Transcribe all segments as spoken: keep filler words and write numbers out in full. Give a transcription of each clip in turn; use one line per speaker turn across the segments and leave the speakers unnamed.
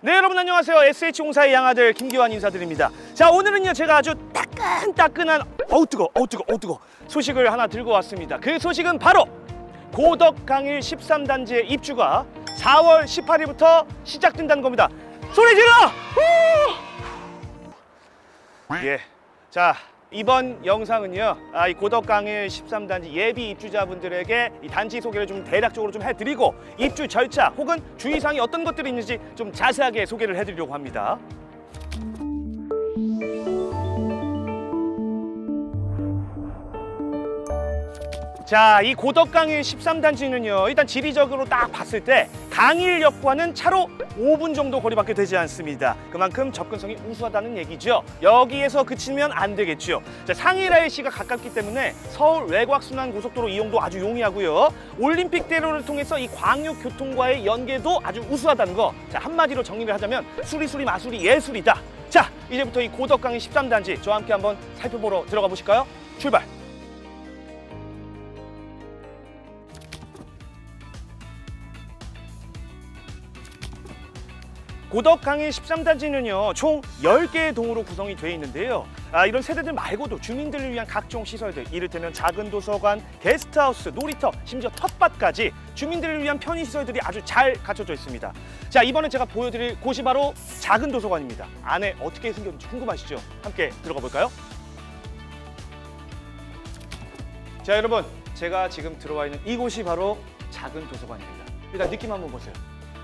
네, 여러분 안녕하세요. 에스에이치공사의 양아들 김기환 인사드립니다. 자, 오늘은요 제가 아주 따끈따끈한 어우 뜨거 어우 뜨거 어우 뜨거 소식을 하나 들고 왔습니다. 그 소식은 바로 고덕강일 십삼 단지의 입주가 사월 십팔일부터 시작된다는 겁니다. 소리 질러! 예, 자 이번 영상은요 아, 이 고덕강일 십삼 단지 예비 입주자분들에게 이 단지 소개를 좀 대략적으로 좀 해드리고 입주 절차 혹은 주의사항이 어떤 것들이 있는지 좀 자세하게 소개를 해드리려고 합니다. 자, 이 고덕강일 십삼 단지는요 일단 지리적으로 딱 봤을 때 강일역과는 차로 오 분 정도 거리밖에 되지 않습니다. 그만큼 접근성이 우수하다는 얘기죠. 여기에서 그치면 안 되겠죠. 자, 상일아이씨가 가깝기 때문에 서울 외곽순환고속도로 이용도 아주 용이하고요. 올림픽대로를 통해서 이 광역교통과의 연계도 아주 우수하다는 거. 자, 한마디로 정리를 하자면 수리수리 마수리 예술이다. 자, 이제부터 이 고덕강일 십삼 단지 저와 함께 한번 살펴보러 들어가 보실까요? 출발! 고덕강일 십삼 단지는요 총 열 개의 동으로 구성이 되어 있는데요. 아, 이런 세대들 말고도 주민들을 위한 각종 시설들, 이를테면 작은 도서관, 게스트하우스, 놀이터, 심지어 텃밭까지 주민들을 위한 편의시설들이 아주 잘 갖춰져 있습니다. 자, 이번에 제가 보여드릴 곳이 바로 작은 도서관입니다. 안에 어떻게 생겼는지 궁금하시죠? 함께 들어가 볼까요? 자, 여러분, 제가 지금 들어와 있는 이곳이 바로 작은 도서관입니다. 일단 느낌 한번 보세요.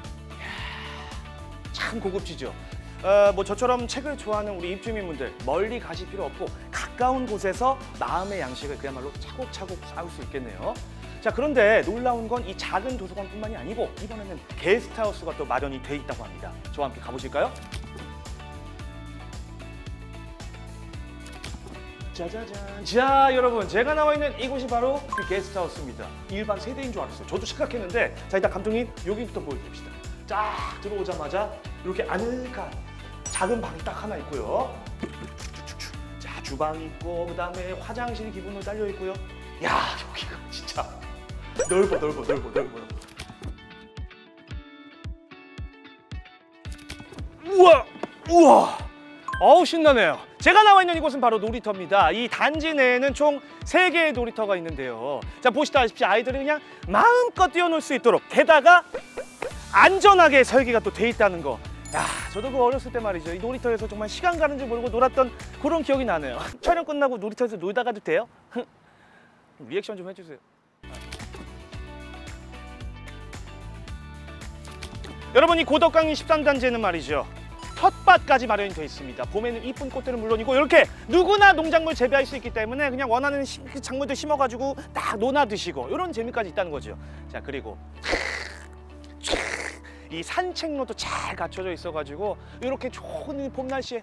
참 고급지죠. 어, 뭐 저처럼 책을 좋아하는 우리 입주민분들 멀리 가실 필요 없고 가까운 곳에서 마음의 양식을 그야말로 차곡차곡 쌓을 수 있겠네요. 자, 그런데 놀라운 건 이 작은 도서관뿐만이 아니고 이번에는 게스트하우스가 또 마련이 돼 있다고 합니다. 저와 함께 가보실까요? 짜자잔. 자, 여러분, 제가 나와 있는 이곳이 바로 그 게스트하우스입니다. 일반 세대인 줄 알았어요. 저도 착각했는데, 자, 일단 감독님 여기부터 보여드립시다. 쫙 들어오자마자 이렇게 아늑한 작은 방이 딱 하나 있고요. 자, 주방이 있고 그다음에 화장실이 기본으로 딸려 있고요. 야, 여기가 진짜 넓어 넓어 넓어 넓어요. 우와 우와 어우 신나네요. 제가 나와 있는 이곳은 바로 놀이터입니다. 이 단지 내에는 총 세 개의 놀이터가 있는데요. 자, 보시다시피 아이들이 그냥 마음껏 뛰어놀 수 있도록 게다가 안전하게 설계가 또 돼 있다는 거. 야, 저도 그 어렸을 때 말이죠. 이 놀이터에서 정말 시간 가는 줄 모르고 놀았던 그런 기억이 나네요. 촬영 끝나고 놀이터에서 놀다 가도 돼요? 리액션 좀 해주세요. 여러분, 이 고덕강일 십삼 단지에는 말이죠. 텃밭까지 마련이 되어 있습니다. 봄에는 이쁜 꽃들은 물론이고 이렇게 누구나 농작물 재배할 수 있기 때문에 그냥 원하는 작물들 심어가지고 딱 논아 드시고 이런 재미까지 있다는 거죠. 자, 그리고 이 산책로도 잘 갖춰져 있어가지고 이렇게 좋은 봄 날씨에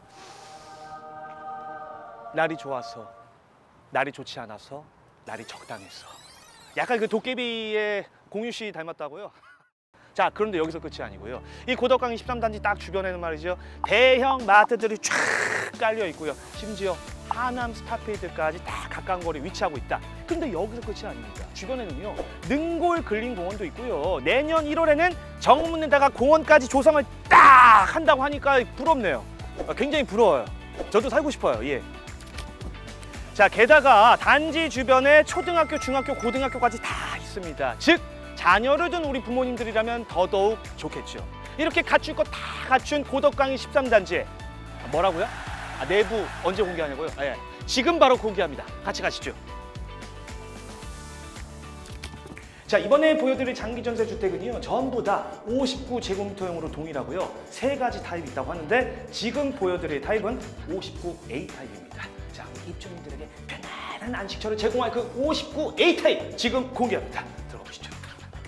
날이 좋아서, 날이 좋지 않아서, 날이 적당해서 약간 그 도깨비의 공유 씨 닮았다고요? 자, 그런데 여기서 끝이 아니고요. 이 고덕강일 십삼 단지 딱 주변에는 말이죠. 대형 마트들이 쫙 깔려 있고요. 심지어 하남 스타필드까지 다 가까운 거리에 위치하고 있다. 근데 여기서 끝이 아닙니다. 주변에는요. 능골 근린공원도 있고요. 내년 일월에는 정문에다가 공원까지 조성을 딱 한다고 하니까 부럽네요. 굉장히 부러워요. 저도 살고 싶어요. 예. 자, 게다가 단지 주변에 초등학교, 중학교, 고등학교까지 다 있습니다. 즉 자녀를 둔 우리 부모님들이라면 더더욱 좋겠죠. 이렇게 갖출 것 다 갖춘 고덕강일 십삼 단지에 뭐라고요? 아, 내부 언제 공개하냐고요? 아, 예. 지금 바로 공개합니다. 같이 가시죠. 자, 이번에 보여드릴 장기전세 주택은요 전부 다 오십구 제곱미터형으로 동일하고요. 세 가지 타입이 있다고 하는데 지금 보여드릴 타입은 오십구 에이 타입입니다. 자, 우리 입주민들에게 편안한 안식처를 제공할 그 오십구 에이 타입 지금 공개합니다. 들어가 보시죠.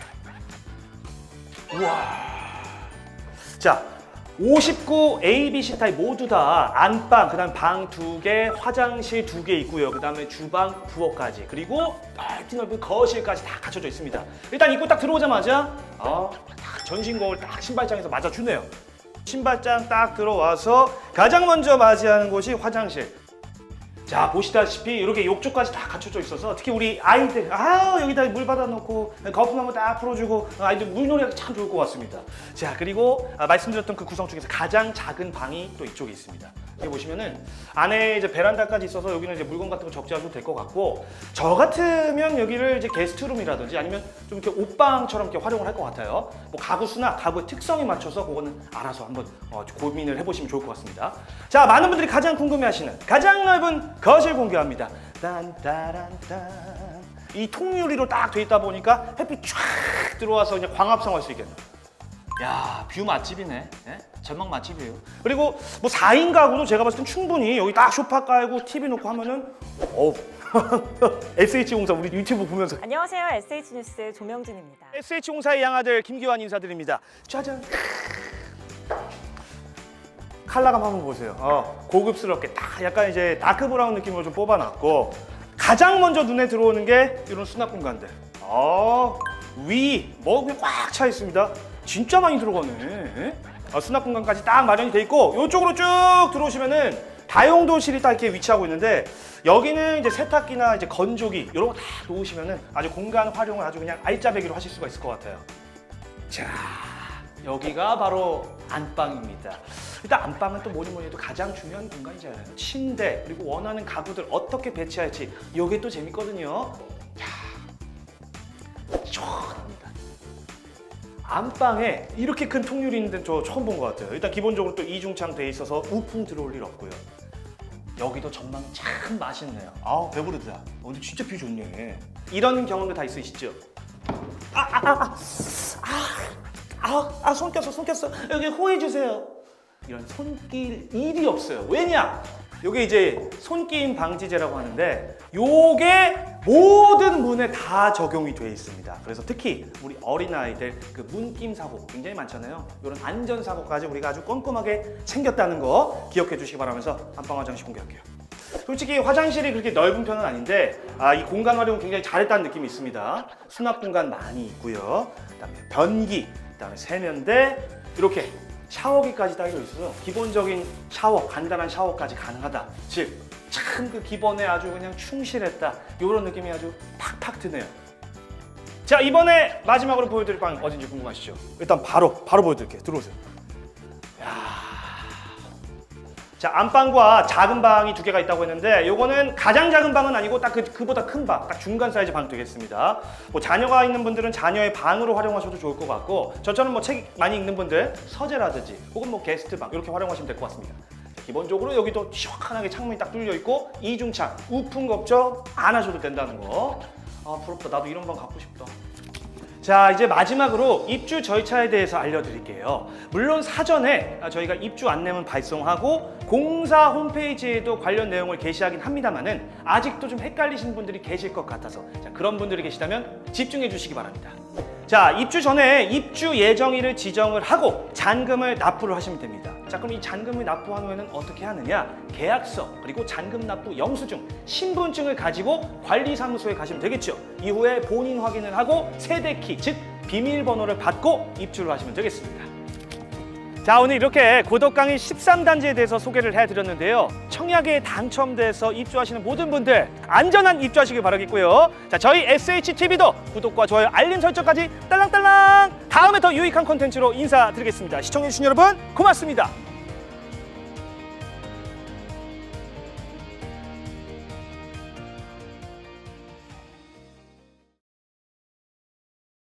우와. 자, 오십구 에이, 비, 씨 타입 모두 다 안방, 그 다음에 방 두 개, 화장실 두 개 있고요. 그 다음에 주방, 부엌까지, 그리고 넓디 넓은 거실까지 다 갖춰져 있습니다. 일단 입구 딱 들어오자마자 어, 딱 전신거울 딱 신발장에서 맞아주네요. 신발장 딱 들어와서 가장 먼저 맞이하는 곳이 화장실. 자, 보시다시피 이렇게 욕조까지 다 갖춰져 있어서 특히 우리 아이들 아 여기다 물 받아놓고 거품 한번 딱 풀어주고 아이들 물놀이가 참 좋을 것 같습니다. 자, 그리고 아, 말씀드렸던 그 구성 중에서 가장 작은 방이 또 이쪽에 있습니다. 여기 보시면은 안에 이제 베란다까지 있어서 여기는 이제 물건 같은 거 적지 않아도 될 것 같고, 저 같으면 여기를 이제 게스트룸이라든지 아니면 좀 이렇게 옷방처럼 이렇게 활용을 할 것 같아요. 뭐 가구 수나 가구의 특성에 맞춰서 그거는 알아서 한번 어, 고민을 해보시면 좋을 것 같습니다. 자, 많은 분들이 가장 궁금해하시는 가장 넓은 거실 공개합니다. 딴따란딴. 이 통유리로 딱 돼 있다 보니까 햇빛 쫙 들어와서 그냥 광합성 할 수 있겠네. 야, 뷰 맛집이네. 예? 전망 맛집이에요. 그리고 뭐 사 인 가구도 제가 봤을 땐 충분히 여기 딱 소파 깔고 티비 놓고 하면은 어우. 에스에이치공사 우리 유튜브 보면서.
안녕하세요. 에스에이치뉴스 조명진입니다.
에스에이치공사의 양아들 김기환 인사드립니다. 짜잔. 컬러감 한번 보세요. 어, 고급스럽게 딱 약간 이제 다크 브라운 느낌으로 좀 뽑아놨고, 가장 먼저 눈에 들어오는 게 이런 수납 공간들. 어, 위, 뭐 꽉 차 있습니다. 진짜 많이 들어가네. 어, 수납 공간까지 딱 마련이 돼 있고, 이쪽으로 쭉 들어오시면은 다용도실이 딱 이렇게 위치하고 있는데, 여기는 이제 세탁기나 이제 건조기 이런 거 다 놓으시면은 아주 공간 활용을 아주 그냥 알짜배기로 하실 수가 있을 것 같아요. 자, 여기가 바로 안방입니다. 일단 안방은 또 뭐니 뭐니 해도 가장 중요한 공간이잖아요. 침대, 그리고 원하는 가구들 어떻게 배치할지 이게 또 재밌거든요. 야, 시원합니다. 안방에 이렇게 큰 통유리 있는 데는 저 처음 본 것 같아요. 일단 기본적으로 또 이중창 돼 있어서 우풍 들어올 일 없고요. 여기도 전망 참 맛있네요. 아우, 배부르다. 어, 근데 진짜 뷰 좋네. 이런 경험도 다 있으시죠? 아, 아, 아, 아, 아, 아, 아, 손 꼈어, 손 꼈어. 여기 호해주세요. 이런 손낄 일이 없어요. 왜냐? 요게 이제 손끼임 방지제라고 하는데, 요게 모든 문에 다 적용이 돼 있습니다. 그래서 특히 우리 어린아이들 그 문김 사고 굉장히 많잖아요. 이런 안전 사고까지 우리가 아주 꼼꼼하게 챙겼다는 거 기억해 주시기 바라면서 안방 화장실 공개할게요. 솔직히 화장실이 그렇게 넓은 편은 아닌데, 아, 이 공간 활용 굉장히 잘했다는 느낌이 있습니다. 수납 공간 많이 있고요. 그다음에 변기, 그다음에 세면대, 이렇게 샤워기까지 딸려 있어서 기본적인 샤워, 간단한 샤워까지 가능하다. 즉, 참 그 기본에 아주 그냥 충실했다. 이런 느낌이 아주 팍팍 드네요. 자, 이번에 마지막으로 보여드릴 방 어딘지 궁금하시죠? 일단 바로 바로 보여드릴게요. 들어오세요. 야. 자, 안방과 작은 방이 두 개가 있다고 했는데, 요거는 가장 작은 방은 아니고 딱 그, 그보다 큰 방, 딱 중간 사이즈 방 되겠습니다. 뭐 자녀가 있는 분들은 자녀의 방으로 활용하셔도 좋을 것 같고, 저처럼 뭐 책 많이 읽는 분들 서재라든지 혹은 뭐 게스트 방 이렇게 활용하시면 될 것 같습니다. 자, 기본적으로 여기도 시원하게 창문이 딱 뚫려 있고 이중창, 우풍 걱정 안 하셔도 된다는 거. 아, 부럽다. 나도 이런 방 갖고 싶다. 자, 이제 마지막으로 입주 절차에 대해서 알려드릴게요. 물론 사전에 저희가 입주 안내문 발송하고 공사 홈페이지에도 관련 내용을 게시하긴 합니다만은 아직도 좀 헷갈리시는 분들이 계실 것 같아서, 자, 그런 분들이 계시다면 집중해 주시기 바랍니다. 자, 입주 전에 입주 예정일을 지정을 하고 잔금을 납부를 하시면 됩니다. 자, 그럼 이 잔금을 납부한 후에는 어떻게 하느냐? 계약서, 그리고 잔금 납부 영수증, 신분증을 가지고 관리사무소에 가시면 되겠죠. 이후에 본인 확인을 하고 세대키, 즉 비밀번호를 받고 입주를 하시면 되겠습니다. 자, 오늘 이렇게 고덕강의 십삼 단지에 대해서 소개를 해드렸는데요. 청약에 당첨돼서 입주하시는 모든 분들 안전한 입주하시길 바라겠고요. 자, 저희 에스에이치티비도 구독과 좋아요, 알림 설정까지 딸랑딸랑! 다음에 더 유익한 콘텐츠로 인사드리겠습니다. 시청해주신 여러분 고맙습니다.